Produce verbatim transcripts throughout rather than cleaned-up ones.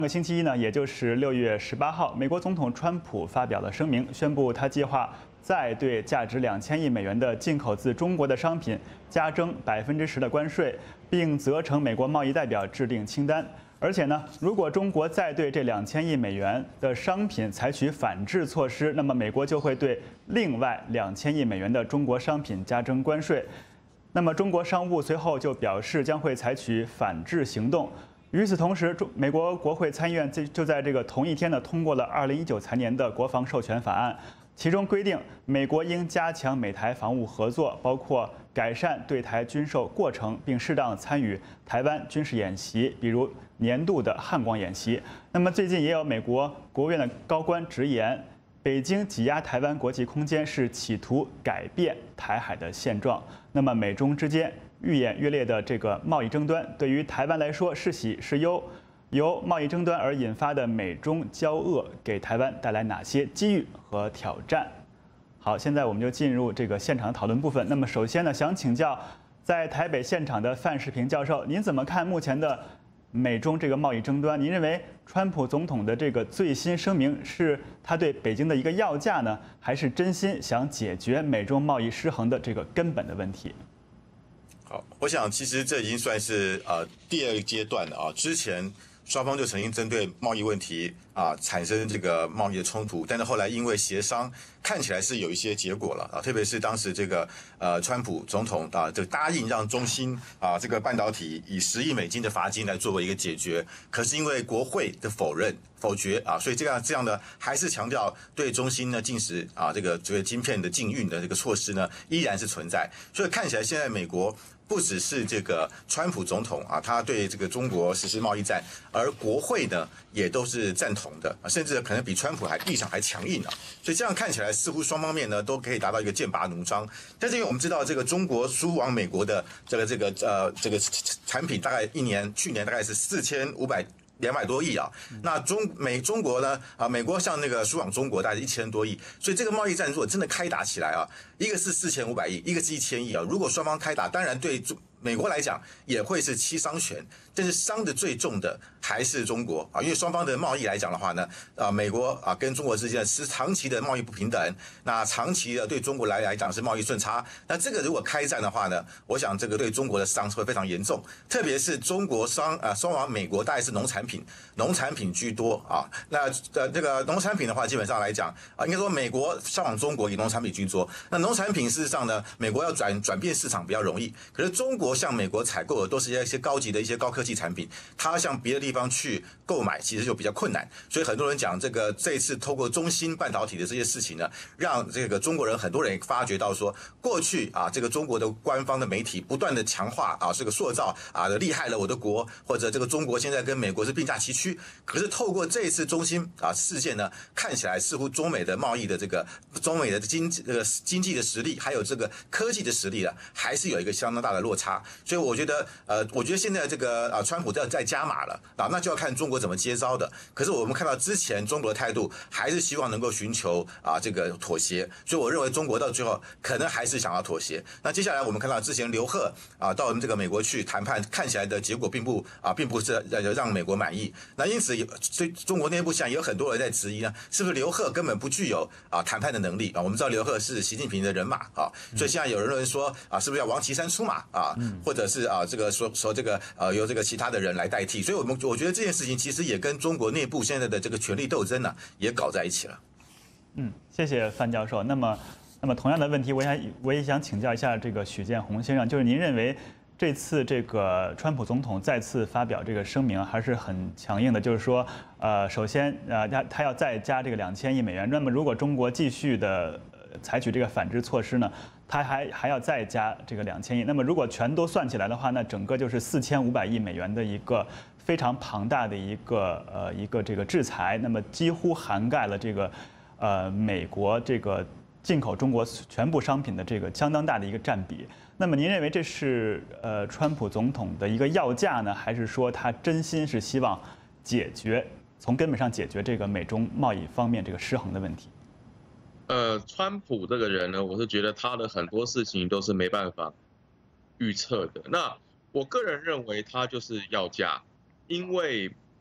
上个星期一呢，也就是六月十八号，美国总统川普发表了声明，宣布他计划再对价值两千亿美元的进口自中国的商品加征百分之十的关税，并责成美国贸易代表制定清单。而且呢，如果中国再对这两千亿美元的商品采取反制措施，那么美国就会对另外两千亿美元的中国商品加征关税。那么中国商务随后就表示将会采取反制行动。与此同时，中美国国会参议院就就在这个同一天呢通过了二零一九财年的国防授权法案，其中规定美国应加强美台防务合作，包括改善对台军售过程，并适当参与台湾军事演习，比如年度的汉光演习。那么最近也有美国国务院的高官直言，北京挤压台湾国际空间是企图改变台海的现状。那么美中之间愈演愈烈的这个贸易争端，对于台湾来说是喜是忧？由贸易争端而引发的美中交恶，给台湾带来哪些机遇和挑战？好，现在我们就进入这个现场的讨论部分。那么首先呢，想请教在台北现场的范世平教授，您怎么看目前的美中这个贸易争端？您认为川普总统的这个最新声明是他对北京的一个要价呢，还是真心想解决美中贸易失衡的这个根本的问题？ 好，我想其实这已经算是呃第二个阶段了啊。之前双方就曾经针对贸易问题啊产生这个贸易的冲突，但是后来因为协商，看起来是有一些结果了啊。特别是当时这个呃川普总统啊，就答应让中芯啊这个半导体以十亿美金的罚金来作为一个解决，可是因为国会的否认。否决啊，所以这样这样的还是强调对中芯呢禁止啊这个这个晶片的禁运的这个措施呢依然是存在，所以看起来现在美国不只是这个川普总统啊，他对这个中国实施贸易战，而国会呢也都是赞同的啊，甚至可能比川普还立场还强硬啊，所以这样看起来似乎双方面呢都可以达到一个剑拔弩张。但是因为我们知道这个中国输往美国的这个这个呃这个产品大概一年去年大概是四千五百。两百多亿啊，那中美中国呢啊，美国像那个输往中国大概一千多亿，所以这个贸易战如果真的开打起来啊，一个是四千五百亿，一个是一千亿啊，如果双方开打，当然对美国来讲也会是七伤拳，但是伤的最重的还是中国啊，因为双方的贸易来讲的话呢，啊，美国啊跟中国之间是长期的贸易不平等，那长期的对中国来来讲是贸易顺差，那这个如果开战的话呢，我想这个对中国的伤会非常严重，特别是中国伤啊伤亡美国大概是农产品，农产品居多啊，那呃这个农产品的话，基本上来讲啊，应该说美国伤亡中国以农产品居多，那农产品事实上呢，美国要转转变市场比较容易，可是中国向美国采购的都是一些高级的一些高科技产品，它向别的地方去购买其实就比较困难，所以很多人讲这个这一次透过中芯半导体的这些事情呢，让这个中国人很多人也发觉到说，过去啊这个中国的官方的媒体不断的强化啊这个塑造啊厉害了我的国，或者这个中国现在跟美国是并驾齐驱，可是透过这一次中芯啊事件呢，看起来似乎中美的贸易的这个中美的经这个经济的实力，还有这个科技的实力呢，还是有一个相当大的落差。所以我觉得，呃，我觉得现在这个啊，川普要再加码了啊，那就要看中国怎么接招的。可是我们看到之前中国的态度，还是希望能够寻求啊这个妥协。所以我认为中国到最后可能还是想要妥协。那接下来我们看到之前刘鹤啊到这个美国去谈判，看起来的结果并不啊并不是让美国满意。那因此，所以中国内部现在也有很多人在质疑呢，是不是刘鹤根本不具有啊谈判的能力啊？我们知道刘鹤是习近平的人马啊，所以现在有人认为说啊，是不是要王岐山出马啊？或者是啊，这个说说这个呃由这个其他的人来代替，所以我们我觉得这件事情其实也跟中国内部现在的这个权力斗争呢、啊、也搞在一起了。 嗯，谢谢范教授。那么，那么同样的问题，我想我也想请教一下这个许建红先生，就是您认为这次这个川普总统再次发表这个声明还是很强硬的，就是说，呃，首先呃他他要再加这个两千亿美元，那么如果中国继续的采取这个反制措施呢？他还还要再加这个两千亿，那么如果全都算起来的话，那整个就是四千五百亿美元的一个非常庞大的一个呃一个这个制裁，那么几乎涵盖了这个呃美国这个进口中国全部商品的这个相当大的一个占比。那么您认为这是呃川普总统的一个要价呢，还是说他真心是希望解决从根本上解决这个美中贸易方面这个失衡的问题？ 呃，川普这个人呢，我是觉得他的很多事情都是没办法预测的。那我个人认为他就是要价，因为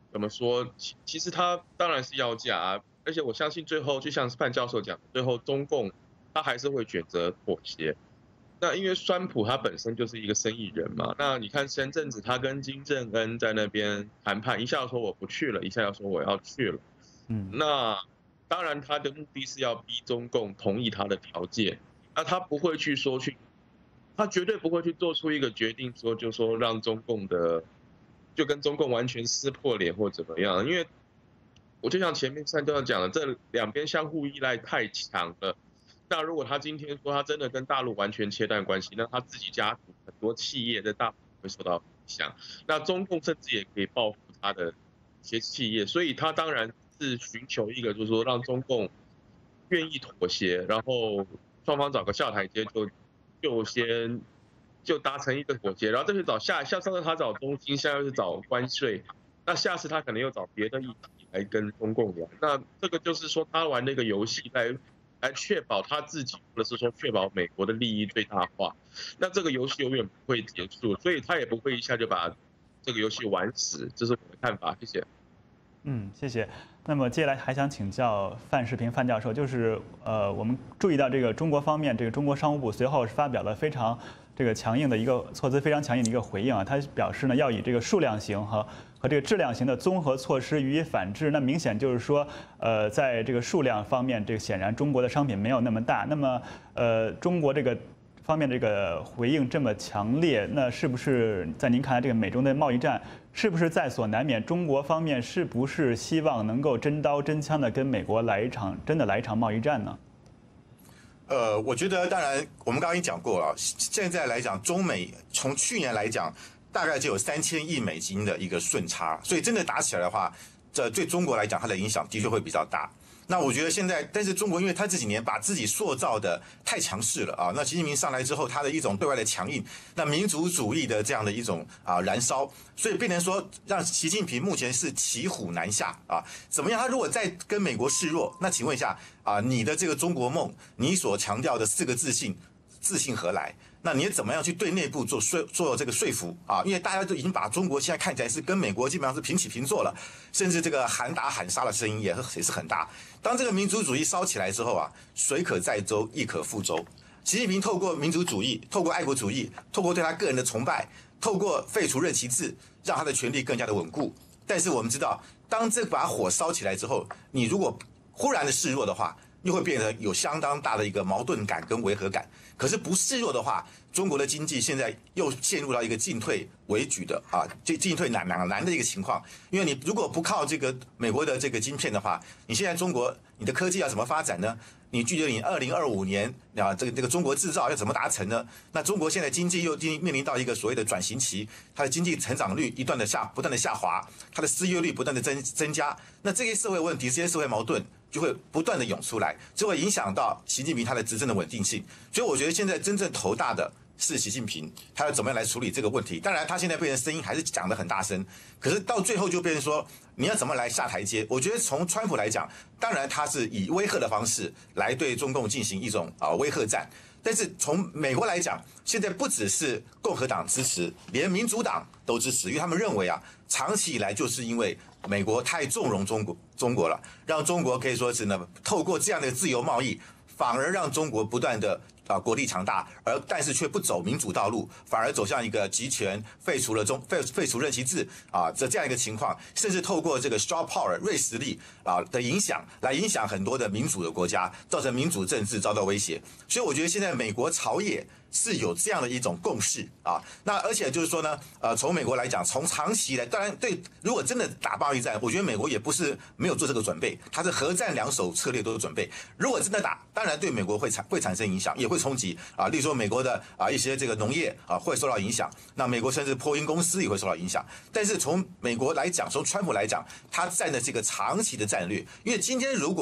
怎么说？其其实他当然是要价啊，而且我相信最后就像是范教授讲，最后中共他还是会选择妥协。那因为川普他本身就是一个生意人嘛，那你看前阵子他跟金正恩在那边谈判，一下说我不去了，一下又说我要去了。 嗯， 那当然他的目的是要逼中共同意他的条件，那他不会去说去，他绝对不会去做出一个决定说就说让中共的就跟中共完全撕破脸或怎么样，因为我就像前面三段讲的，这两边相互依赖太强了。那如果他今天说他真的跟大陆完全切断关系，那他自己家族很多企业在大陆会受到影响，那中共甚至也可以报复他的一些企业，所以他当然是寻求一个就是说让中共愿意妥协，然后双方找个下台阶就就先就达成一个妥协，然后再去找下下上次他找中兴，现在又是找关税，那下次他可能又找别的议题来跟中共聊，那这个就是说他玩那个游戏来。来确保他自己，或者是说确保美国的利益最大化，那这个游戏永远不会结束，所以他也不会一下就把这个游戏玩死，这是我的看法。谢谢。 嗯，谢谢。那么接下来还想请教范世平范教授，就是呃，我们注意到这个中国方面，这个中国商务部随后是发表了非常这个强硬的一个措辞，非常强硬的一个回应啊，他表示呢要以这个数量型和和这个质量型的综合措施予以反制。那明显就是说，呃，在这个数量方面，这个显然中国的商品没有那么大。那么，呃，中国这个方面这个回应这么强烈，那是不是在您看来，这个美中的贸易战是不是在所难免？中国方面是不是希望能够真刀真枪的跟美国来一场真的来一场贸易战呢？ 呃，我觉得当然，我们刚刚已经讲过了，现在来讲，中美从去年来讲。大概就有三千亿美金的一个顺差，所以真的打起来的话，这对中国来讲，它的影响的确会比较大。那我觉得现在，但是中国因为他这几年把自己塑造的太强势了啊，那习近平上来之后，他的一种对外的强硬，那民族主义的这样的一种啊燃烧，所以变成说让习近平目前是骑虎难下啊。怎么样？他如果再跟美国示弱，那请问一下啊，你的这个中国梦，你所强调的四个自信，自信何来？那你怎么样去对内部做说做这个说服啊？因为大家都已经把中国现在看起来是跟美国基本上是平起平坐了，甚至这个喊打喊杀的声音也也是很大。当这个民族主义烧起来之后啊，水可载舟，亦可覆舟。习近平透过民族主义，透过爱国主义，透过对他个人的崇拜，透过废除任期制，让他的权力更加的稳固。但是我们知道，当这把火烧起来之后，你如果忽然的示弱的话，又会变得有相当大的一个矛盾感跟违和感。可是不示弱的话，中国的经济现在又陷入到一个进退维谷的啊，进进退两两难的一个情况。因为你如果不靠这个美国的这个晶片的话，你现在中国你的科技要怎么发展呢？你距离你二零二五年啊，这个这个中国制造要怎么达成呢？那中国现在经济又面临到一个所谓的转型期，它的经济成长率一段的下不断的下滑，它的失业率不断的增增加，那这些社会问题、这些社会矛盾就会不断的涌出来，就会影响到习近平他的执政的稳定性。所以我觉得现在真正头大的是习近平，他要怎么样来处理这个问题？当然，他现在变成声音还是讲得很大声，可是到最后就变成说，你要怎么来下台阶？我觉得从川普来讲，当然他是以威吓的方式来对中共进行一种啊威吓战，但是从美国来讲，现在不只是共和党支持，连民主党都支持，因为他们认为啊，长期以来就是因为美国太纵容中国中国了，让中国可以说是呢，透过这样的自由贸易，反而让中国不断的。啊，国力强大，而但是却不走民主道路，反而走向一个集权，废除了中废废除任期制啊，这这样一个情况，甚至透过这个 straw power 锐实力啊的影响，来影响很多的民主的国家，造成民主政治遭到威胁。所以我觉得现在美国朝野是有这样的一种共识啊。那而且就是说呢，呃，从美国来讲，从长期来，当然对，如果真的打贸易战，我觉得美国也不是没有做这个准备，它是核战两手策略都有准备。如果真的打，当然对美国会产会产生影响，也会冲击啊，例如说美国的啊一些这个农业啊会受到影响，那美国甚至波音公司也会受到影响。但是从美国来讲，从川普来讲，他站的这个长期的战略，因为今天如果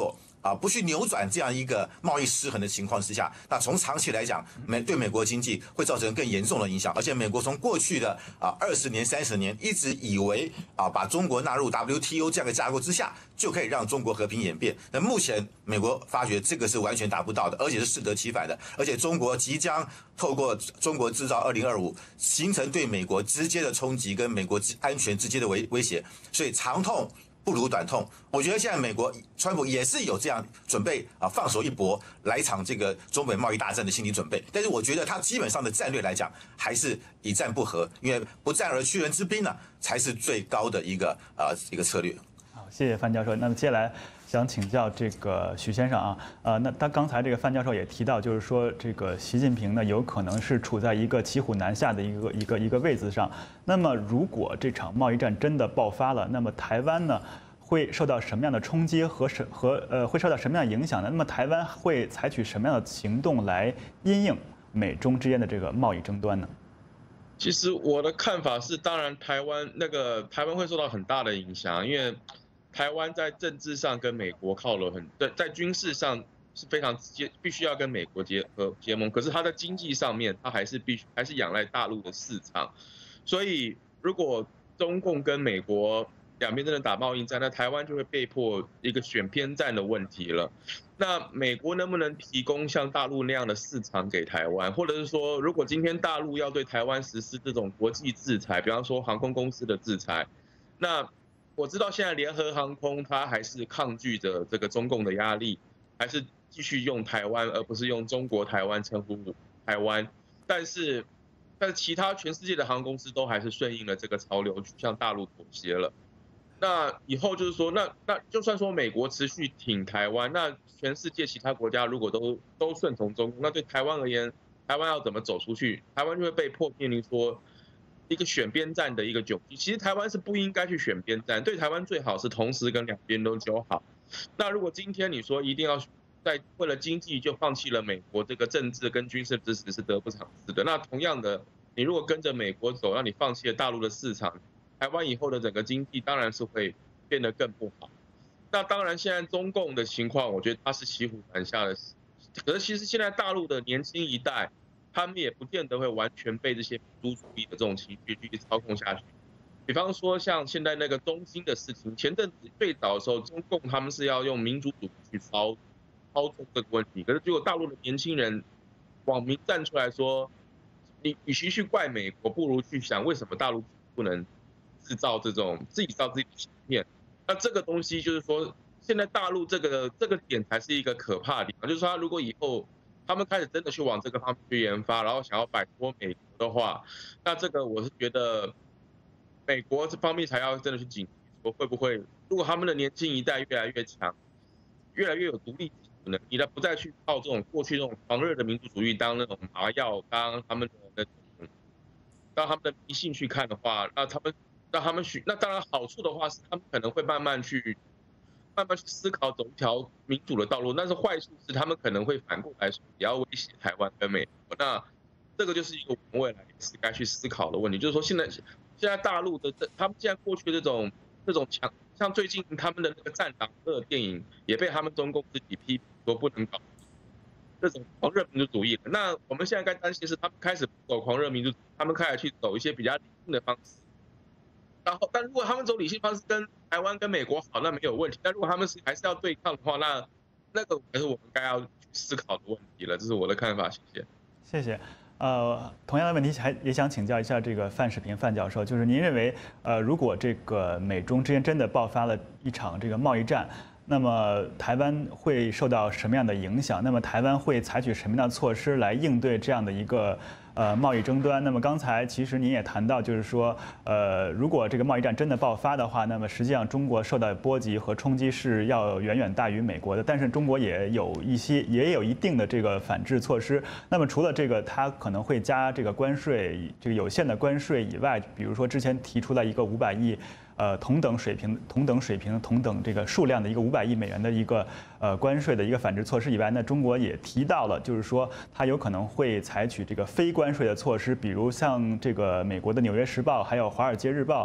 啊不去扭转这样一个贸易失衡的情况之下，那从长期来讲，美对美国经济会造成更严重的影响。而且美国从过去的啊二十年、三十年一直以为啊把中国纳入 W T O 这样的架构之下，就可以让中国和平演变。那目前美国发觉这个是完全达不到的，而且是适得其反的。而且中国即将透过中国制造二零二五，形成对美国直接的冲击跟美国安全直接的威威胁。所以长痛不如短痛，我觉得现在美国川普也是有这样准备啊放手一搏来一场这个中美贸易大战的心理准备，但是我觉得他基本上的战略来讲还是以战不和，因为不战而屈人之兵呢才是最高的一个呃一个策略。 好，谢谢范教授。那么接下来想请教这个许先生啊，呃，那他刚才这个范教授也提到，就是说这个习近平呢有可能是处在一个骑虎难下的一个一个一个位子上。那么如果这场贸易战真的爆发了，那么台湾呢会受到什么样的冲击和什和呃会受到什么样的影响呢？那么台湾会采取什么样的行动来因应美中之间的这个贸易争端呢？ 其实我的看法是，当然台湾那个台湾会受到很大的影响，因为台湾在政治上跟美国靠了很，在在军事上是非常接必须要跟美国结合结盟，可是它在经济上面，它还是必须还是仰赖大陆的市场，所以如果中共跟美国两边真的打贸易战，那台湾就会被迫一个选边站的问题了。那美国能不能提供像大陆那样的市场给台湾，或者是说，如果今天大陆要对台湾实施这种国际制裁，比方说航空公司的制裁，那我知道现在联合航空它还是抗拒着这个中共的压力，还是继续用台湾而不是用中国台湾称呼台湾，但是但是其他全世界的航空公司都还是顺应了这个潮流，去向大陆妥协了。那以后就是说，那那就算说美国持续挺台湾，那全世界其他国家如果都都顺从中共，那对台湾而言，台湾要怎么走出去？台湾就会被迫面临说一个选边站的一个窘境。其实台湾是不应该去选边站，对台湾最好是同时跟两边都交好。那如果今天你说一定要在为了经济就放弃了美国这个政治跟军事支持，是得不偿失的。那同样的，你如果跟着美国走，让你放弃了大陆的市场，台湾以后的整个经济当然是会变得更不好。那当然，现在中共的情况，我觉得它是骑虎难下的。可是其实现在大陆的年轻一代，他们也不见得会完全被这些民族主义的这种情绪去操控下去。比方说，像现在那个中兴的事情，前阵子最早的时候，中共他们是要用民族主义去操操纵这个问题，可是结果大陆的年轻人网民站出来说，你与其去怪美国，不如去想为什么大陆不能制造这种自己造自己的芯片。那这个东西就是说，现在大陆这个这个点才是一个可怕的地方，就是说，如果以后他们开始真的去往这个方面去研发，然后想要摆脱美国的话，那这个我是觉得美国这方面才要真的去警惕，说会不会，如果他们的年轻一代越来越强，越来越有独立能力，那不再去靠这种过去这种狂热的民族主义当那种麻药，当他们的那种当他们的迷信去看的话，那他们。让他们去，那当然好处的话是，他们可能会慢慢去，慢慢去思考走一条民主的道路。但是坏处是，他们可能会反过来说，也要威胁台湾跟美国。那这个就是一个我们未来是该去思考的问题。就是说，现在现在大陆的他们现在过去的这种这种强，像最近他们的那个战狼二电影也被他们中共自己批评说不能搞这种狂热民族主义了。那我们现在该担心的是，他们开始不走狂热民族主义，他们开始去走一些比较理性的方式。然后，但如果他们走理性方式跟台湾跟美国好，那没有问题。但如果他们是还是要对抗的话，那那个才是我们该要去思考的问题了。这是我的看法，谢谢。 谢谢。呃，同样的问题还也想请教一下这个范世平范教授，就是您认为，呃，如果这个美中之间真的爆发了一场这个贸易战，那么台湾会受到什么样的影响？那么台湾会采取什么样的措施来应对这样的一个呃贸易争端？那么刚才其实您也谈到，就是说，呃，如果这个贸易战真的爆发的话，那么实际上中国受到波及和冲击是要远远大于美国的。但是中国也有一些也有一定的这个反制措施。那么除了这个，它可能会加这个关税，这个有限的关税以外，比如说之前提出了一个五百亿。呃，同等水平、同等水平、同等这个数量的一个五百亿美元的一个呃关税的一个反制措施以外，那中国也提到了，就是说它有可能会采取这个非关税的措施，比如像这个美国的《纽约时报》还有《华尔街日报》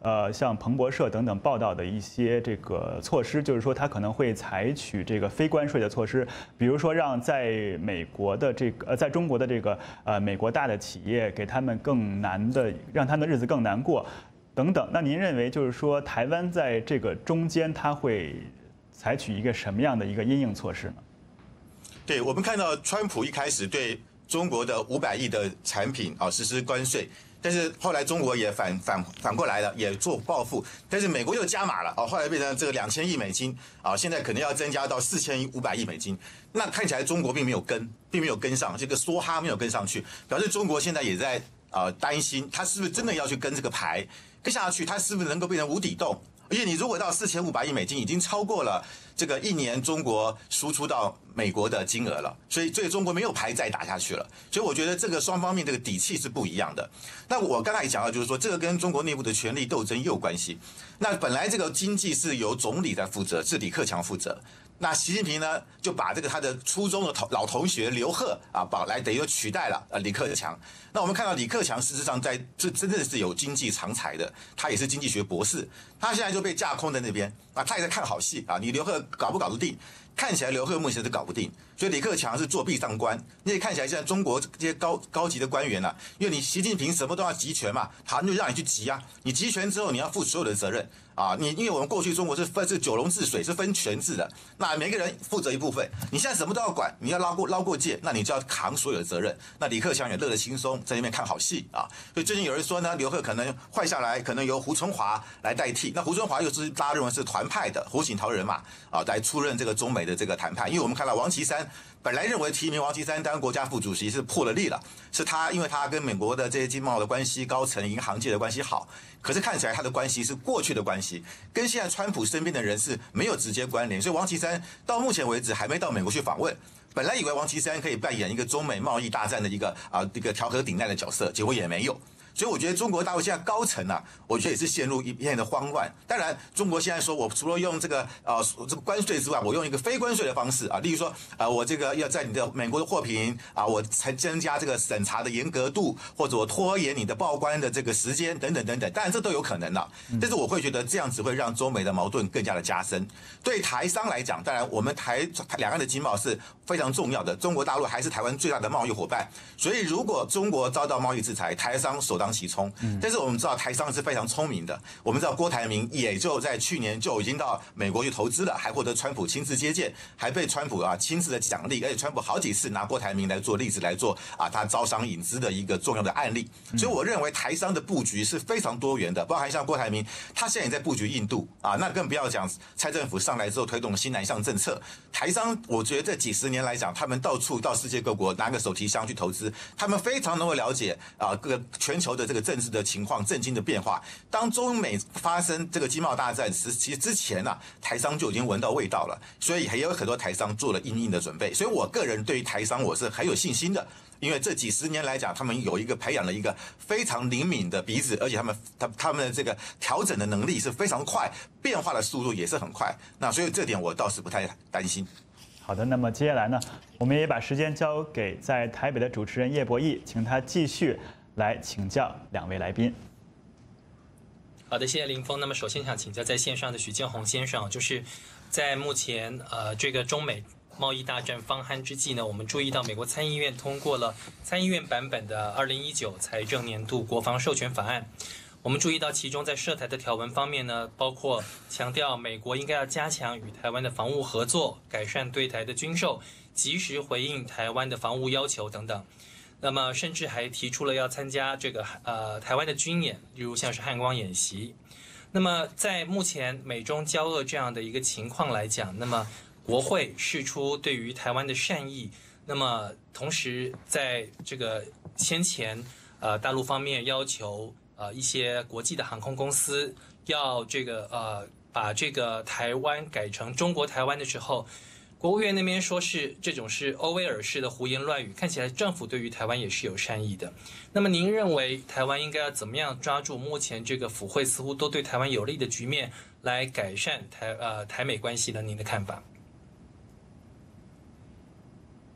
呃，像彭博社等等报道的一些这个措施，就是说它可能会采取这个非关税的措施，比如说让在美国的这个呃，在中国的这个呃美国大的企业给他们更难的，让他们的日子更难过，等等。那您认为就是说台湾在这个中间，它会采取一个什么样的一个因应措施呢？ 对，我们看到川普一开始对中国的五百亿的产品啊实施关税。但是后来中国也反反反过来了，也做报复，但是美国又加码了啊，后来变成这个两千亿美金啊，现在可能要增加到四千五百亿美金。那看起来中国并没有跟，并没有跟上，这个梭哈没有跟上去，表示中国现在也在呃担心，他是不是真的要去跟这个牌跟下去，他是不是能够变成无底洞？而且你如果到四千五百亿美金，已经超过了这个一年中国输出到美国的金额了，所以对中国没有牌再打下去了。所以我觉得这个双方面这个底气是不一样的。那我刚才也讲到，就是说这个跟中国内部的权力斗争也有关系。那本来这个经济是由总理在负责，是李克强负责。那习近平呢，就把这个他的初中的老同学刘鹤啊，把来等于取代了呃李克强。那我们看到李克强事实上在这真正是有经济长才的，他也是经济学博士，他现在就被架空在那边啊，他也在看好戏啊，你刘鹤搞不搞得定？看起来刘鹤目前是搞不定，所以李克强是作壁上观。你也看起来现在中国这些高高级的官员啊，因为你习近平什么都要集权嘛，好，就让你去集啊，你集权之后你要负所有的责任啊，你因为我们过去中国是分是九龙治水，是分权制的，那每个人负责一部分，你现在什么都要管，你要捞过捞过界，那你就要扛所有的责任。那李克强也乐得轻松，在那边看好戏啊。所以最近有人说呢，刘鹤可能换下来，可能由胡春华来代替。那胡春华又是大家认为是团派的胡锦涛人马啊，来出任这个中美的这个谈判。因为我们看到王岐山本来认为提名王岐山当国家副主席是破了例了，是他因为他跟美国的这些经贸的关系、高层银行界的关系好，可是看起来他的关系是过去的关系，跟现在川普身边的人是没有直接关联，所以王岐山到目前为止还没到美国去访问。本来以为王岐山可以扮演一个中美贸易大战的一个啊一个调和顶戴的角色，结果也没有。所以我觉得中国大陆现在高层啊，我觉得也是陷入一片的慌乱。当然，中国现在说我除了用这个呃这个关税之外，我用一个非关税的方式啊，例如说啊、呃，我这个要在你的美国的货品啊，我才增加这个审查的严格度，或者我拖延你的报关的这个时间等等等等。当然这都有可能的，但是我会觉得这样子会让中美的矛盾更加的加深。对台商来讲，当然我们台两岸的经贸是非常重要的，中国大陆还是台湾最大的贸易伙伴，所以如果中国遭到贸易制裁，台商首当其冲。但是我们知道台商是非常聪明的，我们知道郭台铭也就在去年就已经到美国去投资了，还获得川普亲自接见，还被川普啊亲自的奖励，而且川普好几次拿郭台铭来做例子来做啊他招商引资的一个重要的案例。所以我认为台商的布局是非常多元的，包含像郭台铭，他现在也在布局印度啊，那更不要讲蔡政府上来之后推动新南向政策，台商我觉得这几十年来讲，他们到处到世界各国拿个手提箱去投资，他们非常能够了解啊各个全球的这个政治的情况、政经的变化。当中美发生这个经贸大战时，其实之前啊，台商就已经闻到味道了，所以也有很多台商做了因应的准备。所以我个人对于台商我是很有信心的，因为这几十年来讲，他们有一个培养了一个非常灵敏的鼻子，而且他们他他们的这个调整的能力是非常快，变化的速度也是很快。那所以这点我倒是不太担心。 好的，那么接下来呢，我们也把时间交给在台北的主持人叶博弈，请他继续来请教两位来宾。 好的，谢谢林峰。那么首先想请教在线上的许建宏先生，就是在目前呃这个中美贸易大战方酣之际呢，我们注意到美国参议院通过了参议院版本的二零一九财政年度国防授权法案。我们注意到其中在涉台的条文方面呢，包括强调美国应该要加强与台湾的防务合作，改善对台的军售，及时回应台湾的防务要求等等。那么甚至还提出了要参加这个呃台湾的军演，例如像是汉光演习。那么在目前美中交恶这样的一个情况来讲，那么国会释出对于台湾的善意，那么同时在这个先前呃大陆方面要求呃一些国际的航空公司要这个呃把这个台湾改成中国台湾的时候，国务院那边说是这种是欧威尔式的胡言乱语，看起来政府对于台湾也是有善意的。那么您认为台湾应该要怎么样抓住目前这个府会似乎都对台湾有利的局面，来改善台呃台美关系呢？您的看法？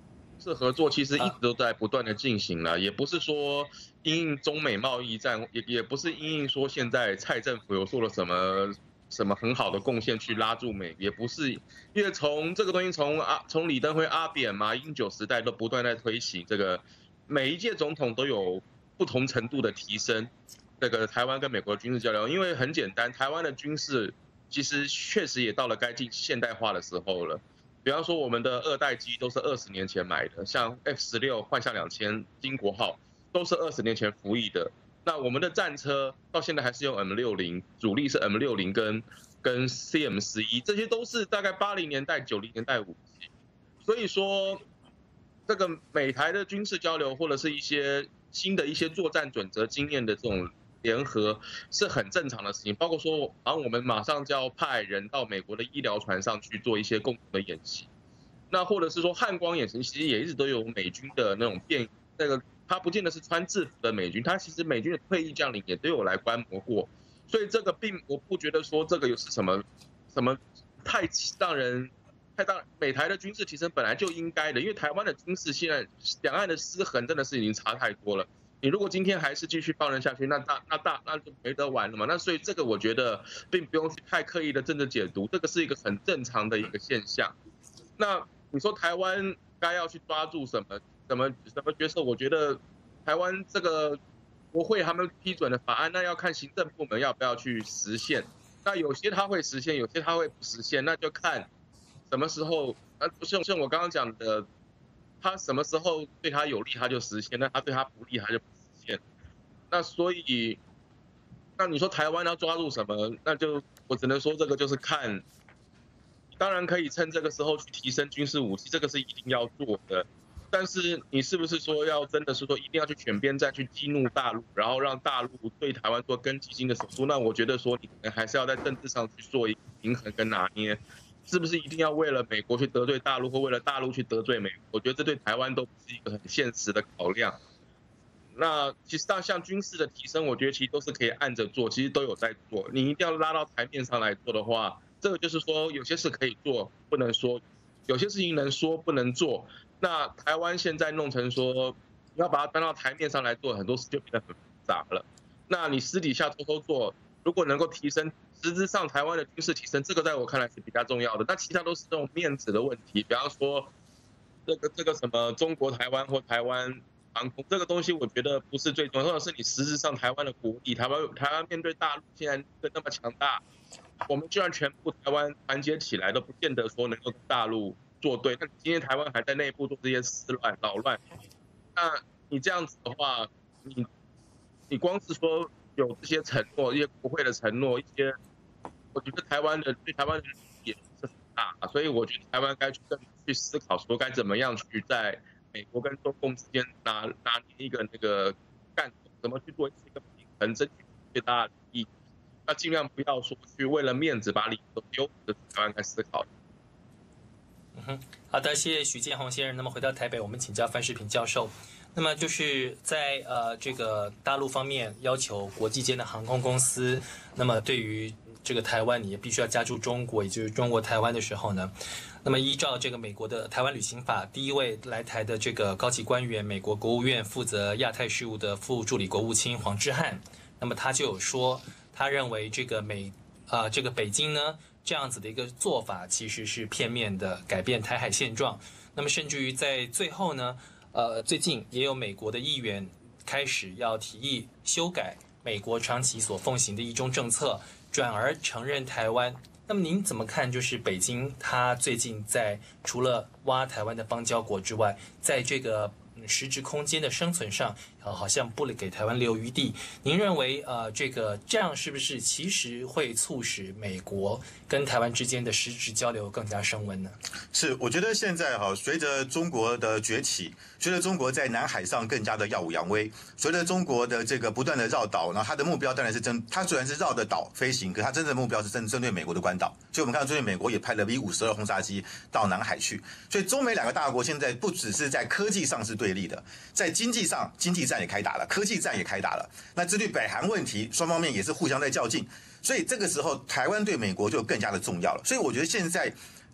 事合作其实一直都在不断的进行了，也不是说因应中美贸易战，也也不是因应说现在蔡政府有做了什么什么很好的贡献去拉住美，也不是，因为从这个东西从啊从李登辉、阿扁、马英九时代都不断在推行这个，每一届总统都有不同程度的提升这个台湾跟美国的军事交流，因为很简单，台湾的军事其实确实也到了该进现代化的时候了。比方说，我们的二代机都是二十年前买的，像 F 十六、幻象两千、金国号都是二十年前服役的。那我们的战车到现在还是用 M 六零，主力是 M 六零跟跟 C M 十一，这些都是大概八零年代、九零年代武器。所以说，这个美台的军事交流或者是一些新的一些作战准则经验的这种联合是很正常的事情，包括说，然后我们马上就要派人到美国的医疗船上去做一些共同的演习，那或者是说汉光演习，其实也一直都有美军的那种变，那个他不见得是穿制服的美军，他其实美军的退役将领也都有来观摩过，所以这个并我不觉得说这个有是什么什么太让人太让美台的军事提升本来就应该的，因为台湾的军事现在两岸的失衡真的是已经差太多了。你如果今天还是继续放任下去，那大那大那就没得玩了嘛。那所以这个我觉得并不用去太刻意的政治解读，这个是一个很正常的一个现象。那你说台湾该要去抓住什么什么什么角色？我觉得台湾这个国会他们批准的法案，那要看行政部门要不要去实现。那有些他会实现，有些他会不实现，那就看什么时候。那不是像我刚刚讲的。他什么时候对他有利他就实现，那他对他不利他就不实现。那所以，那你说台湾要抓住什么？那就我只能说这个就是看，当然可以趁这个时候去提升军事武器，这个是一定要做的。但是你是不是说要真的是说一定要去选边站去激怒大陆，然后让大陆对台湾做更激进的手术？那我觉得说你可能还是要在政治上去做一个平衡跟拿捏。是不是一定要为了美国去得罪大陆，或为了大陆去得罪美国？我觉得这对台湾都不是一个很现实的考量。那其实像军事的提升，我觉得其实都是可以按着做，其实都有在做。你一定要拉到台面上来做的话，这个就是说有些事可以做，不能说；有些事情能说不能做。那台湾现在弄成说你要把它搬到台面上来做，很多事就变得很复杂了。那你私底下偷偷做，如果能够提升。实质上，台湾的军事提升，这个在我看来是比较重要的。那其他都是这种面子的问题，比方说这个这个什么中国台湾或台湾航空这个东西，我觉得不是最重要，或者是你实质上台湾的国力，台湾台湾面对大陆现在那么强大，我们就算全部台湾团结起来，都不见得说能够跟大陆作对。那今天台湾还在内部做这些事乱扰乱，那你这样子的话，你你光是说有这些承诺，一些国会的承诺，一些。我觉得台湾的对台湾的也是很大，所以我觉得台湾该去更去思考说该怎么样去在美国跟中共之间拿拿捏一个那个干怎么去做一个平衡，争取最大的利益。那尽量不要说去为了面子把利益都丢，这是台湾该思考的。 嗯哼，好的，谢谢许建宏先生。那么回到台北，我们请教范世平教授。那么就是在呃这个大陆方面要求国际间的航空公司，那么对于这个台湾你也必须要加注中国，也就是中国台湾的时候呢，那么依照这个美国的台湾旅行法，第一位来台的这个高级官员，美国国务院负责亚太事务的副助理国务卿黄之汉，那么他就有说，他认为这个美啊、呃、这个北京呢这样子的一个做法其实是片面的改变台海现状，那么甚至于在最后呢。呃，最近也有美国的议员开始要提议修改美国长期所奉行的一中政策，转而承认台湾。那么您怎么看？就是北京它最近在除了挖台湾的邦交国之外，在这个实质空间的生存上，呃，好像不给台湾留余地。您认为，呃，这个这样是不是其实会促使美国跟台湾之间的实质交流更加升温呢？ 是，我觉得现在哈，随着中国的崛起，随着中国在南海上更加的耀武扬威，随着中国的这个不断的绕岛，然后它的目标当然是针，它虽然是绕着岛飞行，可它真正的目标是针针对美国的关岛。所以我们看到最近美国也派了 V 五十二轰炸机到南海去，所以中美两个大国现在不只是在科技上是对立的，在经济上经济战也开打了，科技战也开打了。那针对北韩问题，双方面也是互相在较劲，所以这个时候台湾对美国就更加的重要了。所以我觉得现在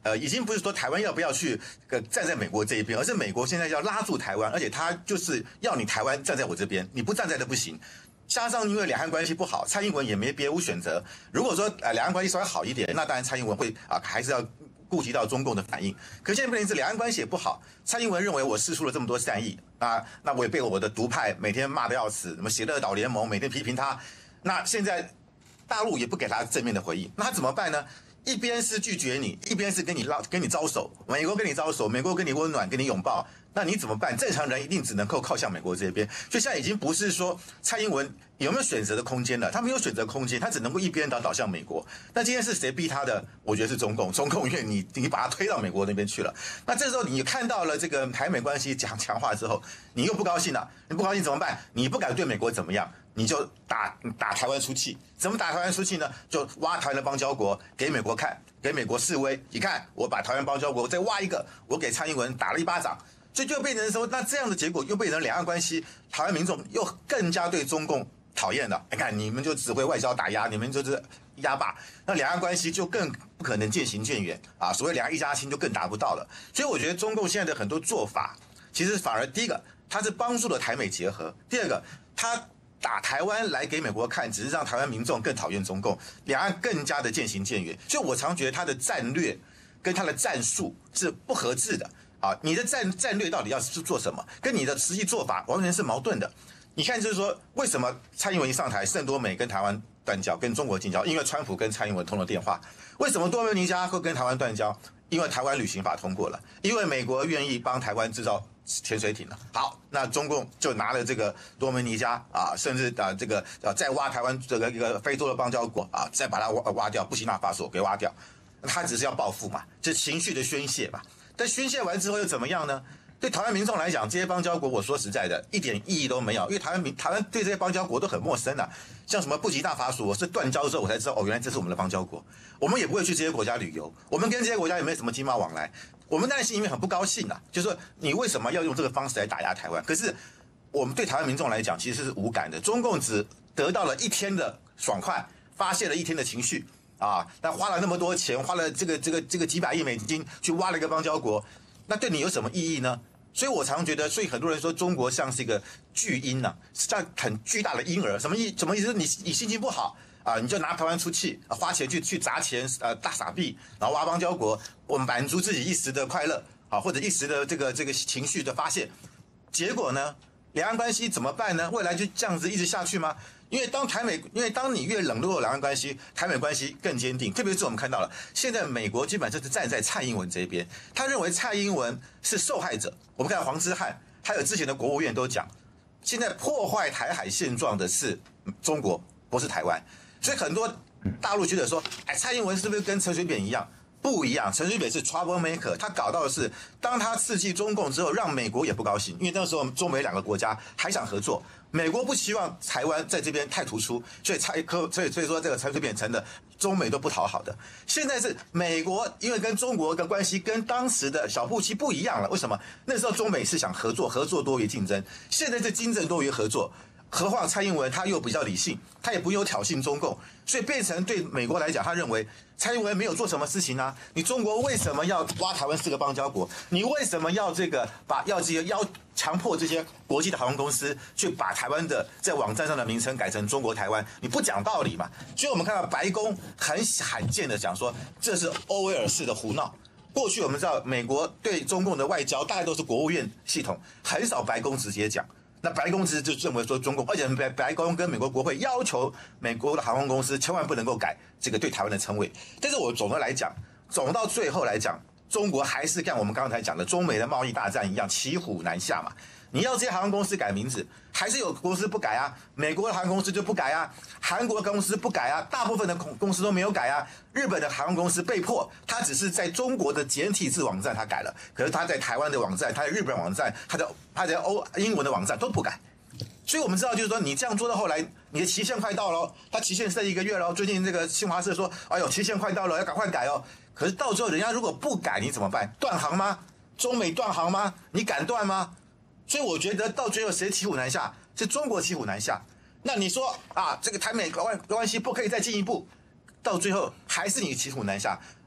呃，已经不是说台湾要不要去呃站在美国这一边，而是美国现在要拉住台湾，而且他就是要你台湾站在我这边，你不站在的不行。加上因为两岸关系不好，蔡英文也没别无选择。如果说呃两岸关系稍微好一点，那当然蔡英文会啊、呃、还是要顾及到中共的反应。可现在变成是两岸关系也不好，蔡英文认为我释出了这么多善意啊，那我也被我的独派每天骂得要死，什么邪恶岛联盟每天批评他，那现在大陆也不给他正面的回应，那他怎么办呢？一边是拒绝你，一边是跟你拉跟你招手，美国跟你招手，美国跟你温暖，跟你拥抱。那你怎么办？正常人一定只能够靠向美国这边，所以现在已经不是说蔡英文有没有选择的空间了，他没有选择空间，他只能够一边倒倒向美国。那今天是谁逼他的？我觉得是中共，中共因为你你把他推到美国那边去了。那这时候你看到了这个台美关系强强化之后，你又不高兴了，你不高兴怎么办？你不敢对美国怎么样，你就打打台湾出气。怎么打台湾出气呢？就挖台湾的邦交国给美国看，给美国示威。你看，我把台湾邦交国再挖一个，我给蔡英文打了一巴掌。所以就变成说，那这样的结果又变成两岸关系，台湾民众又更加对中共讨厌了。你看，你们就只会外交打压，你们就是压霸，那两岸关系就更不可能渐行渐远啊！所谓两岸一家亲就更达不到了。所以我觉得中共现在的很多做法，其实反而第一个，它是帮助了台美结合；第二个，它打台湾来给美国看，只是让台湾民众更讨厌中共，两岸更加的渐行渐远。所以我常觉得它的战略跟它的战术是不合致的。啊，你的战战略到底要是做什么，跟你的实际做法完全是矛盾的。你看，就是说，为什么蔡英文一上台，圣多美跟台湾断交，跟中国建交？因为川普跟蔡英文通了电话。为什么多米尼加会跟台湾断交？因为台湾旅行法通过了，因为美国愿意帮台湾制造潜水艇了。好，那中共就拿了这个多米尼加啊，甚至啊这个啊再挖台湾这个一个非洲的邦交国啊，再把它挖挖掉，布希纳法索给挖掉。他只是要报复嘛，这情绪的宣泄嘛。但宣泄完之后又怎么样呢？对台湾民众来讲，这些邦交国，我说实在的，一点意义都没有，因为台湾民台湾对这些邦交国都很陌生啊。像什么布吉纳法索，我是断交之后我才知道，哦，原来这是我们的邦交国。我们也不会去这些国家旅游，我们跟这些国家也没什么经贸往来。我们当然心里面很不高兴啊，就是说你为什么要用这个方式来打压台湾？可是我们对台湾民众来讲，其实是无感的。中共只得到了一天的爽快，发泄了一天的情绪。啊，那花了那么多钱，花了这个这个这个几百亿美金去挖了一个邦交国，那对你有什么意义呢？所以我常觉得，所以很多人说中国像是一个巨婴呐，像很巨大的婴儿，什么意什么意思？你你心情不好啊，你就拿台湾出气，啊、花钱去去砸钱，呃，大傻逼，然后挖邦交国，我满足自己一时的快乐啊，或者一时的这个这个情绪的发泄，结果呢，两岸关系怎么办呢？未来就这样子一直下去吗？因为当台美，因为当你越冷落两岸关系，台美关系更坚定。特别是我们看到了，现在美国基本上是站在蔡英文这边，他认为蔡英文是受害者。我们看黄之汉，还有之前的国务院都讲，现在破坏台海现状的是中国，不是台湾。所以很多大陆觉得说，哎，蔡英文是不是跟陈水扁一样？不一样，陈水扁是 trouble maker， 他搞到的是，当他刺激中共之后，让美国也不高兴，因为那时候中美两个国家还想合作，美国不希望台湾在这边太突出，所以蔡科，所以所以说这个陈水扁成的中美都不讨好的。现在是美国因为跟中国的关系跟当时的小布希不一样了，为什么？那时候中美是想合作，合作多于竞争，现在是竞争多于合作。何况蔡英文他又比较理性，他也不有挑衅中共，所以变成对美国来讲，他认为蔡英文没有做什么事情啊，你中国为什么要挖台湾是个邦交国？你为什么要这个把要这些要强迫这些国际的航空公司去把台湾的在网站上的名称改成中国台湾？你不讲道理嘛？所以我们看到白宫很罕见的讲说，这是欧威尔式的胡闹。过去我们知道美国对中共的外交大概都是国务院系统，很少白宫直接讲。那白宫其实就认为说中共，而且白白宫跟美国国会要求美国的航空公司千万不能够改这个对台湾的称谓。但是我总的来讲，总到最后来讲，中国还是像我们刚才讲的中美的贸易大战一样，骑虎难下嘛。你要这些航空公司改名字，还是有公司不改啊？美国的航空公司就不改啊，韩国的公司不改啊，大部分的公司都没有改啊。日本的航空公司被迫，它只是在中国的简体字网站它改了，可是它在台湾的网站、它在日本网站、它在它在欧英文的网站都不改。所以我们知道，就是说你这样做到后来，你的期限快到了，它期限剩一个月了。最近这个新华社说，哎呦，期限快到了，要赶快改哦。可是到最后，人家如果不改，你怎么办？断航吗？中美断航吗？你敢断吗？所以我觉得到最后谁骑虎难下？是中国骑虎难下。那你说啊，这个台美关关系不可以再进一步，到最后还是你骑虎难下。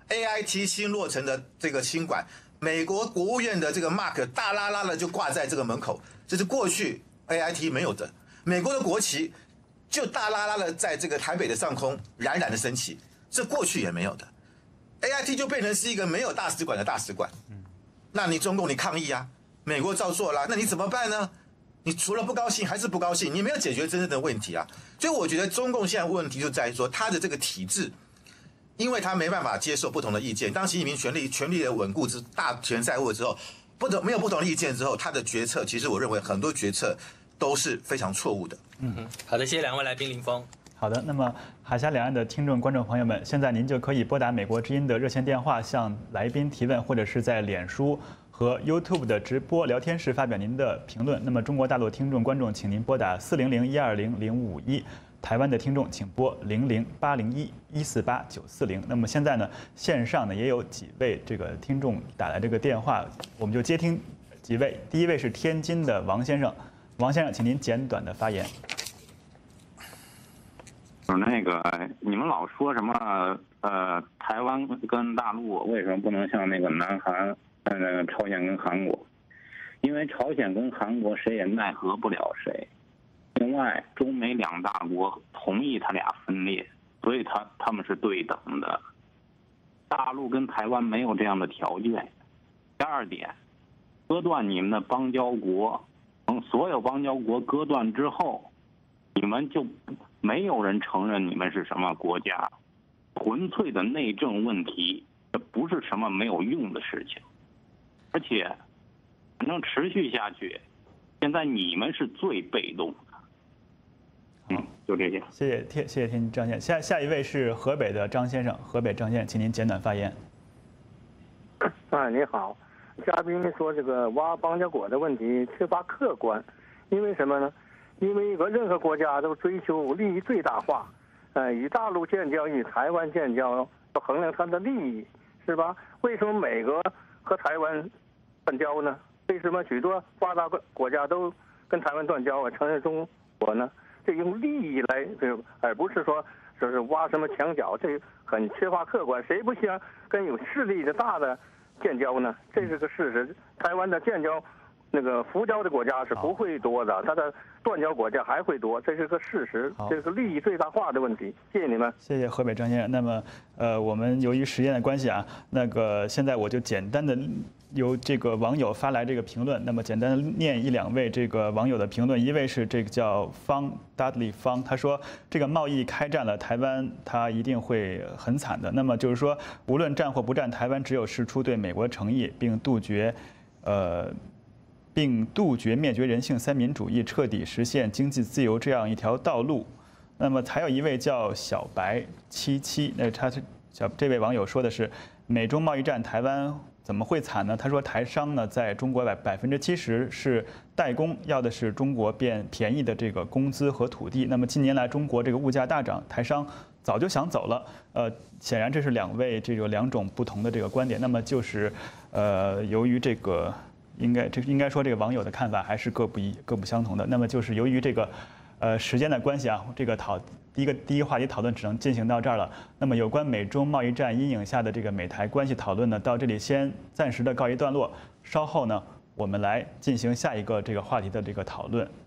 A I T 新落成的这个轻轨，美国国务院的这个 mark 大拉拉的就挂在这个门口，这是过去 A I T 没有的。美国的国旗就大拉拉的在这个台北的上空冉冉的升起，这过去也没有的。A I T 就变成是一个没有大使馆的大使馆。那你中共你抗议啊，美国照做啦，那你怎么办呢？你除了不高兴还是不高兴，你没有解决真正的问题啊。所以我觉得中共现在问题就在于说，他的这个体制，因为他没办法接受不同的意见。当习近平权力权力的稳固之大权在握之后，不同没有不同的意见之后，他的决策其实我认为很多决策都是非常错误的。 嗯哼，好的，谢谢两位来宾，林峰。 好的，那么海峡两岸的听众、观众朋友们，现在您就可以拨打美国之音的热线电话向来宾提问，或者是在脸书和 YouTube 的直播聊天室发表您的评论。那么中国大陆听众、观众，请您拨打四零零一二零零五一；台湾的听众请拨零零八零一一四八九四零。那么现在呢，线上呢也有几位这个听众打来这个电话，我们就接听几位。第一位是天津的王先生，王先生，请您简短的发言。 就是那个，你们老说什么呃，台湾跟大陆为什么不能像那个南韩、呃朝鲜跟韩国？因为朝鲜跟韩国谁也奈何不了谁。另外，中美两大国同意他俩分裂，所以他他们是对等的。大陆跟台湾没有这样的条件。第二点，割断你们的邦交国，等所有邦交国割断之后，你们就没有人承认你们是什么国家，纯粹的内政问题，这不是什么没有用的事情，而且反正持续下去，现在你们是最被动的。嗯，就这些。 谢谢天，谢谢天张先生。下下一位是河北的张先生，河北张先生，请您简短发言。 啊，你好，嘉宾说这个挖邦交国的问题缺乏客观，因为什么呢？因为一个任何国家都追求利益最大化，呃，与大陆建交、与台湾建交，要衡量它的利益，是吧？为什么美国和台湾断交呢？为什么许多发达国家都跟台湾断交啊，承认中国呢？这用利益来，而不是说说是挖什么墙角，这很缺乏客观。谁不想跟有势力的大的建交呢？这是个事实。台湾的建交，那个浮交的国家是不会多的，它的断交国家还会多，这是个事实，这是个利益最大化的问题。谢谢你们。 谢谢河北张先生。那么，呃，我们由于时间的关系啊，那个现在我就简单的由这个网友发来这个评论，那么简单的念一两位这个网友的评论。一位是这个叫方 Dudley 方，他说这个贸易开战了，台湾他一定会很惨的。那么就是说，无论战或不战，台湾只有释出对美国诚意，并杜绝，呃。并杜绝灭绝人性三民主义，彻底实现经济自由这样一条道路。那么还有一位叫小白七七，那他是小这位网友说的是，美中贸易战，台湾怎么会惨呢？他说台商呢在中国百百分之七十是代工，要的是中国变便宜的这个工资和土地。那么近年来中国这个物价大涨，台商早就想走了。呃，显然这是两位这个两种不同的这个观点。那么就是呃，由于这个。应该这应该说这个网友的看法还是各不一各不相同的。那么就是由于这个，呃时间的关系啊，这个讨第一个第一个话题讨论只能进行到这儿了。那么有关美中贸易战阴影下的这个美台关系讨论呢，到这里先暂时的告一段落。稍后呢，我们来进行下一个这个话题的这个讨论。